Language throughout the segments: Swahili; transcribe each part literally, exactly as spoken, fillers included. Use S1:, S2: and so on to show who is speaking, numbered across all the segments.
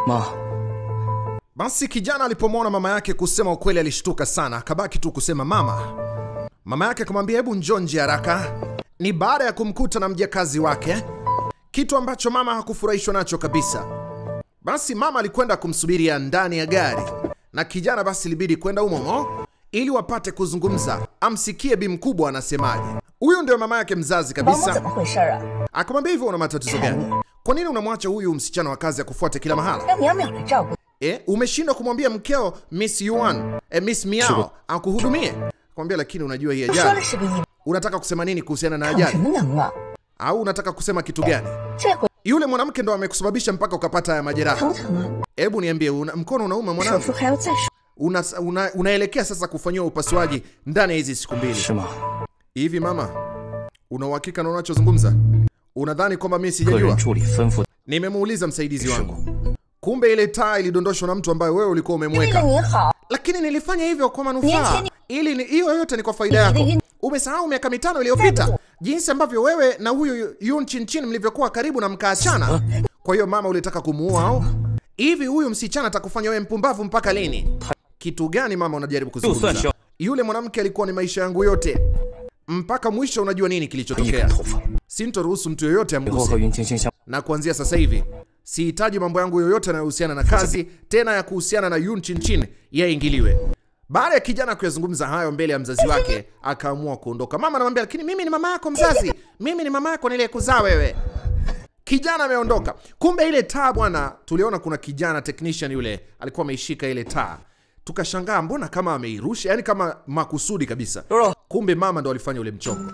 S1: Ma.
S2: Basi kijana alipomwona mama yake, kusema ukweli alishtuka sana, akabaki tu kusema mama. Mama yake akamwambia hebu njoo nje haraka. Ni baada ya kumkuta na mjakazi wake, kitu ambacho mama hakufurahishwa nacho kabisa. Basi mama alikwenda kumsubiria ndani ya gari, na kijana basi ilibidi kwenda umomo ili wapate kuzungumza, amsikie bi mkubwa anasemaje. Huyu ndio mama yake mzazi kabisa. Akamwambia hivyo, una matatizo gani? Kwa nini unamwacha huyu msichana wa kazi akufuate kila mahala? Eh, umeshindwa kumwambia mkeo Miss Yuan, eh, Miss Miao akuhudumie? Akamwambia lakini unajua hii ajali. Unataka kusema nini kuhusiana na ajali? Au unataka kusema kitu gani? Yule mwanamke ndo amekusababisha mpaka ukapata haya majeraha. Hebu niambie, una, mkono unauma mwanangu? Una, una, unaelekea sasa kufanyiwa upasuaji ndani ya hizi siku mbili. Hivi mama, una uhakika na unachozungumza? Unadhani kwamba mimi sijajua? Nimemuuliza msaidizi wangu. Kumbe ile taa ilidondoshwa na mtu ambaye wewe ulikuwa umemweka. Lakini nilifanya hivyo kwa manufaa. Ili hiyo yote ni kwa faida yako. Umesahau miaka mitano iliyopita jinsi ambavyo wewe na huyu Yun Chin Chin mlivyokuwa karibu na mkaachana? Kwa hiyo mama, ulitaka kumuua au? Hivi huyu msichana atakufanya wewe mpumbavu mpaka lini? Kitu gani mama unajaribu kuzungumza? Yule mwanamke alikuwa ni maisha yangu yote. Mpaka mwisho unajua nini kilichotokea? Sintoruhusu mtu yoyote amguse. Na kuanzia sasa hivi sihitaji mambo yangu yoyote yanayohusiana na kazi tena ya kuhusiana na Yun Chin Chin yaingiliwe. Baada ya kijana kuyazungumza hayo mbele ya mzazi wake, akaamua kuondoka. Mama anamwambia lakini mimi ni mama yako mzazi. Mimi ni mama yako niliyekuzaa wewe. Kijana ameondoka. Kumbe ile taa bwana, tuliona kuna kijana technician yule alikuwa ameishika ile taa. Tukashangaa mbona kama ameirusha, yani kama makusudi kabisa. Kumbe mama ndo alifanya ule mchongo.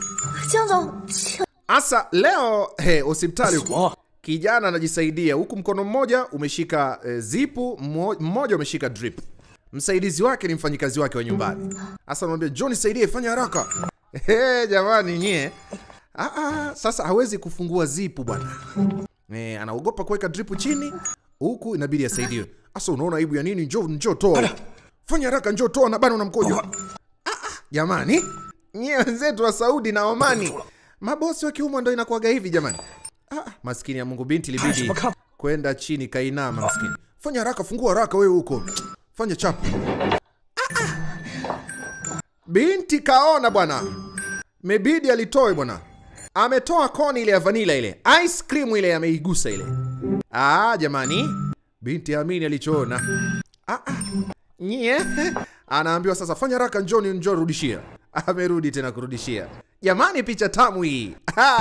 S2: Asa leo he, hospitali huko kijana anajisaidia, huku mkono mmoja umeshika e, zipu, mmoja umeshika drip. Msaidizi wake ni mfanyikazi wake wa nyumbani. Asa anamwambia John, nisaidie, fanya haraka. He, jamani nyie. Ah ah, sasa hawezi kufungua zipu bwana. Eh, anaogopa kuweka drip chini, huku inabidi asaidiwe. Asa unaona aibu ya nini? Njoo njoo toa. Fanya haraka, njoo toa na bado unamkojo. Ah ah, jamani. Nyie wenzetu wa Saudi na Omani, mabosi wa kiume ndio inakuwaga hivi jamani. Ah, maskini ya Mungu, binti libidi kwenda chini kainama maskini. Fanya haraka, fungua haraka wewe huko. Fanya chapu. Ah, ah. Binti kaona bwana. Mebidi alitoe bwana. Ametoa koni ile ya vanilla ile. Ice cream ile ameigusa ile. Ah, jamani. Binti amini alichoona. Ah ah. Nyie. Anaambiwa sasa fanya haraka, njoo njoo rudishia. Amerudi tena kurudishia. Jamani, picha tamu hii.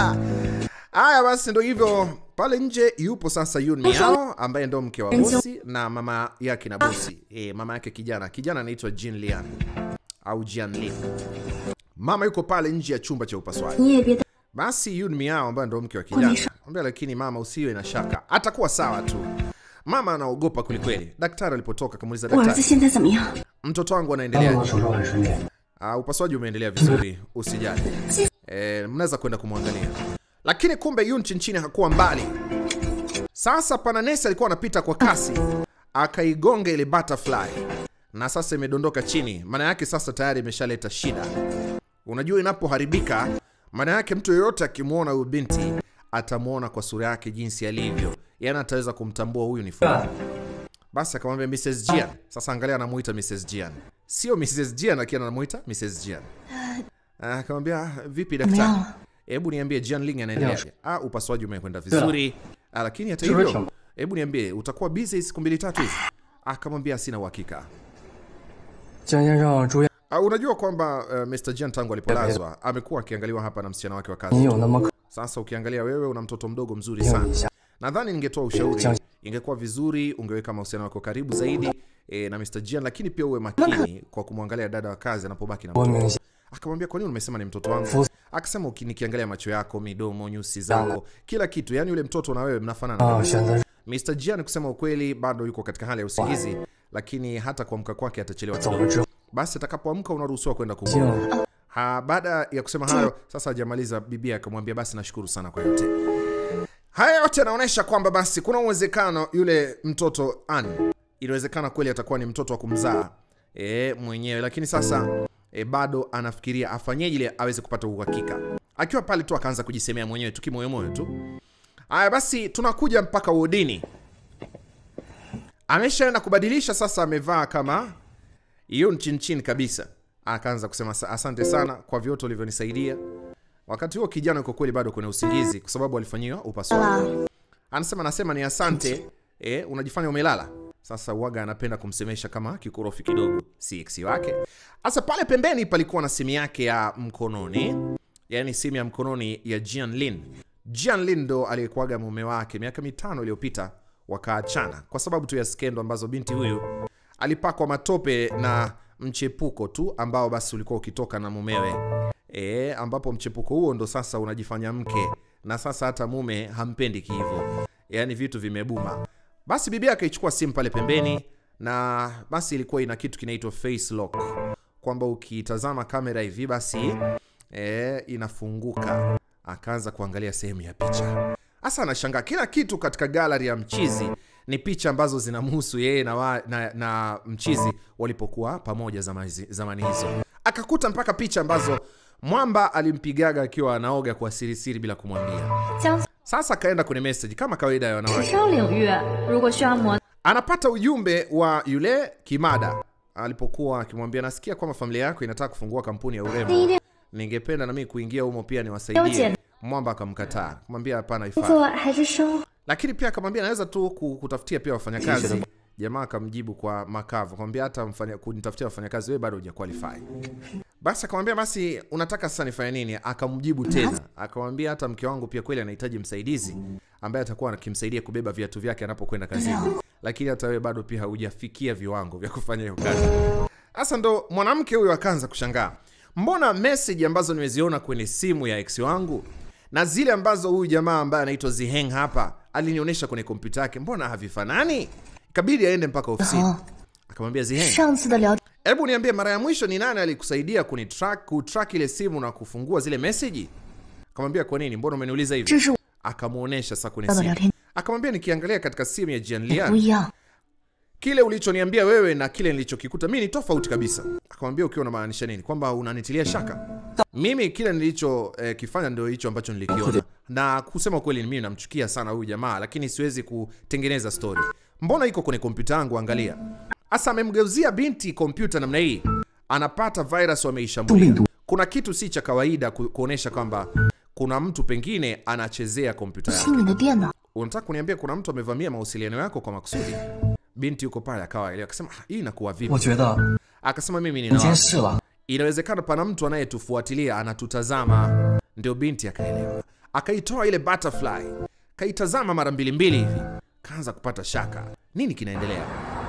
S2: Haya basi ndo hivyo. Pale nje yupo sasa Yun Miao ambaye ndo mke wa bosi na mama yake na bosi. Eh, mama yake kijana. Kijana anaitwa Jin Lian au Jian Lin. Mama yuko pale nje ya chumba cha upasuaji. Basi Yun Miao ambaye ndo mke wa kijana anambia lakini mama usiwe na shaka, atakuwa sawa tu. Mama anaogopa kulikweli. Daktari alipotoka kamuuliza daktari, mtoto wangu anaendelea? Ah, upasuaji umeendelea vizuri, usijali. Eh, mnaweza kwenda kumwangalia. Lakini kumbe Yun Chin Chin hakuwa mbali. Sasa pana nesi alikuwa anapita kwa kasi, akaigonga ile butterfly na sasa imedondoka chini. Maana yake sasa tayari imeshaleta shida. Unajua inapoharibika, maana yake mtu yeyote akimuona huyu binti atamuona kwa sura yake jinsi alivyo. Yaani ataweza kumtambua huyu ni fulani. Basi akamwambia Missus Jian. Sasa angalia anamuita Missus Jian. Sio Missus Jian lakini anamuita Missus Jian. Akamwambia vipi daktari? Hebu niambie Jian Ling anaendeleaje? Ah, upasuaji umekwenda vizuri. Ah, lakini hata hivyo, hebu niambie utakuwa busy siku mbili tatu hizi? Akamwambia sina uhakika. Ah, unajua kwamba uh, Mister Jian tangu alipolazwa amekuwa akiangaliwa hapa na msichana wake wa kazi. Sasa ukiangalia wewe una mtoto mdogo mzuri sana. Nadhani ningetoa ushauri, ingekuwa vizuri ungeweka mahusiano yako karibu zaidi e, na Mister Jian, lakini pia uwe makini kwa kumwangalia dada wa kazi anapobaki na mtoto. Akamwambia kwa nini umesema ni mtoto wangu? Akasema ukinikiangalia macho yako, midomo, nyusi zako, kila kitu, yani yule mtoto na wewe mnafanana. Mister Jian kusema ukweli bado yuko katika hali ya usingizi, lakini hata kuamka kwake atachelewa kidogo. Basi atakapoamka unaruhusiwa kwenda kumwona. Ha, baada ya kusema hayo, sasa hajamaliza bibi akamwambia basi nashukuru sana kwa yote. Haya yote yanaonyesha kwamba basi kuna uwezekano yule mtoto An, inawezekana kweli atakuwa ni mtoto wa kumzaa eh mwenyewe, lakini sasa e, bado anafikiria afanyeje ile aweze kupata uhakika. Akiwa pale tu akaanza kujisemea mwenyewe tu kimoyo moyo tu. Haya basi tunakuja mpaka wodini. Ameshaenda kubadilisha sasa, amevaa kama hiyo chin chin kabisa. Akaanza kusema asante sana kwa vyote ulivyonisaidia. Wakati huo kijana yuko kweli bado kwenye usingizi kwa sababu alifanyiwa upasuaji. Anasema nasema ni asante, eh, unajifanya umelala. Sasa Waga anapenda kumsemesha kama kikorofi kidogo si ex wake. Sasa pale pembeni palikuwa na simu yake ya mkononi, yani simu ya mkononi ya Jianlin. Jianlin ndo aliyekuaga mume wake miaka mitano iliyopita, wakaachana kwa sababu tu ya skendo ambazo binti huyu alipakwa matope na mchepuko tu ambao basi ulikuwa ukitoka na mumewe. E, ambapo mchepuko huo ndo sasa unajifanya mke na sasa hata mume hampendi hivyo. Yaani vitu vimebuma. Basi bibi yake akaichukua simu pale pembeni na basi ilikuwa ina kitu kinaitwa face lock, kwamba ukitazama kamera hivi basi e, inafunguka. Akaanza kuangalia sehemu ya picha. Asa anashangaa kila kitu katika gallery ya mchizi ni picha ambazo zinamhusu yeye na, wa, na, na mchizi walipokuwa pamoja zamani, zamani hizo. Akakuta mpaka picha ambazo Mwamba alimpigaga akiwa anaoga kwa siri siri bila kumwambia. Sasa kaenda kwenye message kama kawaida ya wanawake. Anapata ujumbe wa yule Kimada alipokuwa akimwambia nasikia kwamba familia yako inataka kufungua kampuni ya urembo. Ningependa na mimi kuingia humo pia niwasaidie. Mwamba akamkataa. Kumwambia hapana ifai. Lakini pia akamwambia naweza tu kutafutia pia wafanyakazi. Jamaa akamjibu kwa makavu. Akamwambia hata mfanya kunitafutia wafanyakazi wewe bado hujaqualify. Basi akamwambia basi unataka sasa nifanye nini? Akamjibu tena. Akamwambia hata mke wangu pia kweli anahitaji msaidizi ambaye atakuwa akimsaidia kubeba viatu vyake anapokwenda kazini. Lakini hata wewe bado pia haujafikia viwango vya kufanya hiyo kazi. Sasa ndo mwanamke huyo akaanza kushangaa. Mbona message ambazo nimeziona kwenye simu ya ex wangu na zile ambazo huyu jamaa ambaye anaitwa Ziheng hapa alinionyesha kwenye kompyuta yake mbona havifanani? Ikabidi aende mpaka ofisini. Akamwambia Ziheng, hebu niambie mara ya mwisho ni nani alikusaidia kuni track ku track ile simu na kufungua zile message? Akamwambia kwa nini? Mbona umeniuliza hivi? Akamuonesha sasa kwenye simu. Akamwambia nikiangalia katika simu ya Jianlian, kile ulichoniambia wewe na kile nilichokikuta mimi ni tofauti kabisa. Akamwambia ukiwa unamaanisha nini? Kwamba unanitilia shaka? Mimi kile nilicho eh, kifanya ndio hicho ambacho nilikiona. Na kusema kweli mimi namchukia sana huyu jamaa, lakini siwezi kutengeneza story. Mbona iko kwenye kompyuta yangu angalia. Asa amemgeuzia binti kompyuta namna hii. Anapata virus wameishambulia. Kuna kitu si cha kawaida ku, kuonesha kwamba kuna mtu pengine anachezea kompyuta yake. Unataka kuniambia kuna mtu amevamia mawasiliano yako kwa makusudi? Binti yuko pale akawa ile akasema hii inakuwa vipi? Akasema mimi ninaona inawezekana pana mtu anayetufuatilia anatutazama. Ndio binti akaelewa. Akaitoa ile butterfly. Kaitazama mara mbili mbili hivi. Kaanza kupata shaka. Nini kinaendelea?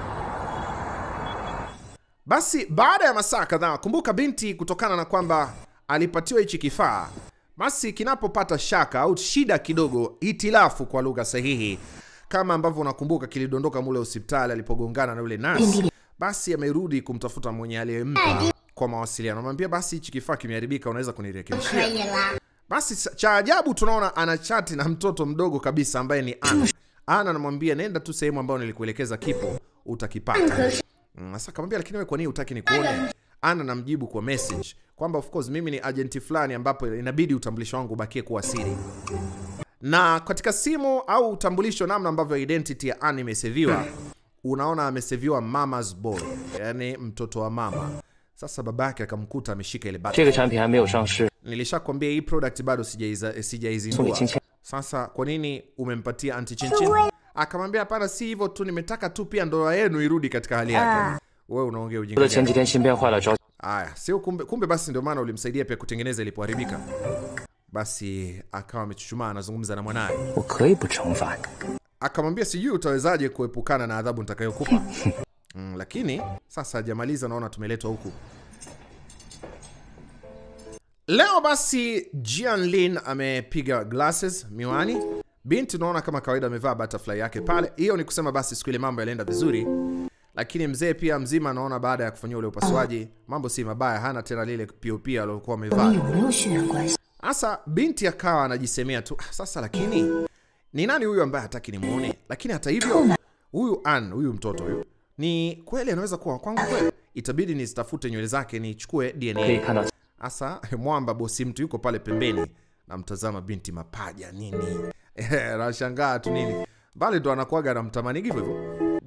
S2: Basi baada ya masaa kadhaa, kumbuka binti kutokana na kwamba alipatiwa hichi kifaa, basi kinapopata shaka au shida kidogo, itilafu kwa lugha sahihi, kama ambavyo unakumbuka kilidondoka mule hospitali alipogongana na yule nurse, basi amerudi kumtafuta mwenye aliyempa kwa mawasiliano. Anamwambia basi hichi kifaa kimeharibika, unaweza kunirekebishia? Basi cha ajabu tunaona ana chati na mtoto mdogo kabisa ambaye ni Ana. Ana anamwambia nenda tu sehemu ambayo nilikuelekeza kipo, utakipata. Sasa akamwambia lakini wewe kwa nini hutaki nikuone? Ana namjibu kwa message kwamba of course mimi ni agenti fulani ambapo inabidi utambulisho wangu ubakie kuwa siri. Na katika simu au utambulisho namna ambavyo identity ya Ana imeseviwa, unaona ameseviwa mama's boy, yani mtoto wa mama. Sasa babake akamkuta ameshika ile button. Nilishakwambia hii product bado sijaiza sijaizindua. Sasa kwa nini umempatia anti Chinchin? Akamwambia hapana, si hivyo tu, nimetaka tu pia ndoa yenu irudi katika hali yake. Wewe unaongea ujinga. Aya, sio kumbe, kumbe basi ndio maana ulimsaidia pia kutengeneza ilipoharibika. Basi akawa amechuchumaa anazungumza na mwanae. Akamwambia sijui utawezaje kuepukana na adhabu nitakayokupa. Mm, lakini sasa hajamaliza, naona tumeletwa huku. Leo basi Jianlin amepiga glasses, miwani. Binti naona kama kawaida amevaa butterfly yake pale. Hiyo ni kusema basi siku ile mambo yalienda vizuri. Lakini mzee pia mzima naona baada ya kufanyia ule upasuaji mambo si mabaya, hana tena lile P O P alilokuwa amevaa. Sasa binti akawa anajisemea tu, sasa lakini ni nani huyu ambaye hataki nimuone? Lakini hata hivyo huyu An, huyu mtoto huyu ni kweli anaweza kuwa kwangu kweli? Itabidi nizitafute nywele zake nichukue D N A. Sasa Mwamba bosi mtu yuko pale pembeni na mtazama binti mapaja nini. Anashangaa tu nini. Bali ndo anakuaga anamtamani hivyo hivyo.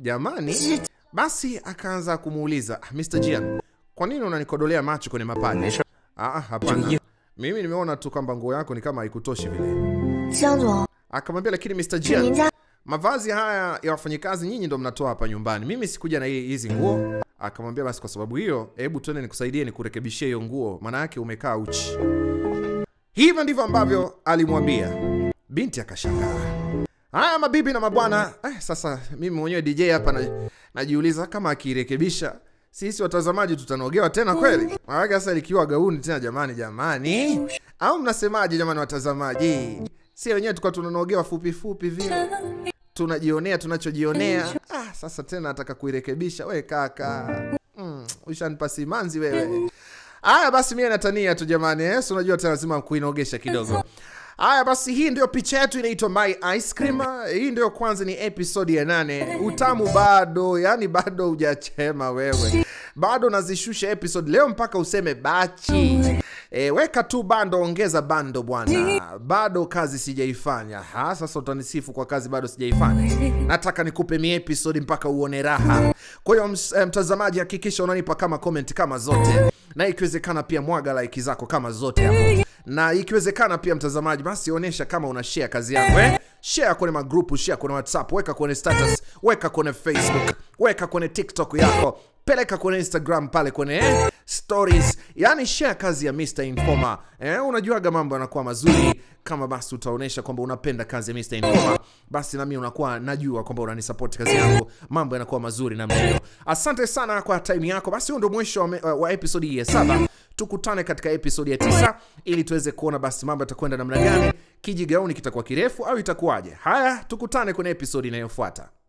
S2: Jamani, basi akaanza kumuuliza, mister Jian, kwa nini unanikodolea macho kwenye mapaja? Ah, hapana. Mimi nimeona tu kwamba nguo yako ni kama haikutoshi vile. Akamwambia, lakini mister Jian, mavazi haya ya wafanyikazi nyinyi ndo mnatoa hapa nyumbani. Mimi sikuja na hizi nguo. Akamwambia, basi kwa sababu hiyo, hebu twende nikusaidie nikurekebishie hiyo nguo, maana yake umekaa uchi. Hivyo ndivyo ambavyo alimwambia. Binti akashangaa. Haya mabibi na mabwana, eh, sasa mimi mwenyewe D J hapa na, najiuliza kama akirekebisha sisi watazamaji tutanogewa tena kweli? Maana sasa likiwa gauni tena jamani jamani. Au mnasemaje jamani watazamaji? Si wenyewe tukao tunanogewa fupi fupi vile. Tunajionea tunachojionea. Ah, sasa tena nataka kuirekebisha. We kaka. Mm, ushanipa simanzi wewe. Haya basi mimi natania tu jamani. Eh, so unajua tena lazima kuinogesha kidogo. Haya basi hii ndio picha yetu inaitwa My Ice Cream. Hii ndio kwanza ni episode ya nane. Utamu bado, yani bado hujachema wewe. Bado nazishusha episode leo mpaka useme bachi. E, weka tu bando, ongeza bando bwana. Bado kazi sijaifanya. Ha, sasa utanisifu kwa kazi bado sijaifanya. Nataka nikupe mi episode mpaka uone raha. Kwa hiyo mtazamaji, hakikisha unanipa kama comment kama zote. Na ikiwezekana pia mwaga like zako kama zote hapo. Na ikiwezekana pia mtazamaji, basi onyesha kama una share kazi yako eh? Share kwenye magrupu, share kwenye WhatsApp, weka kwenye status, weka kwenye Facebook, weka kwenye TikTok yako, peleka kwenye Instagram pale kwenye eh, stories. Yani share kazi ya mister Informer. Eh, unajuaga mambo yanakuwa mazuri kama basi utaonesha kwamba unapenda kazi ya mister Informer. Basi na mimi unakuwa najua kwamba unanisupport kazi yangu, mambo yanakuwa mazuri namna hiyo. Asante sana kwa time yako. Basi huo ndio mwisho wa, wa episode ya saba. Tukutane katika episode ya tisa ili tuweze kuona basi mambo yatakwenda namna gani, kijigauni kitakuwa kirefu au itakuwaje. Haya, tukutane kwenye episode inayofuata.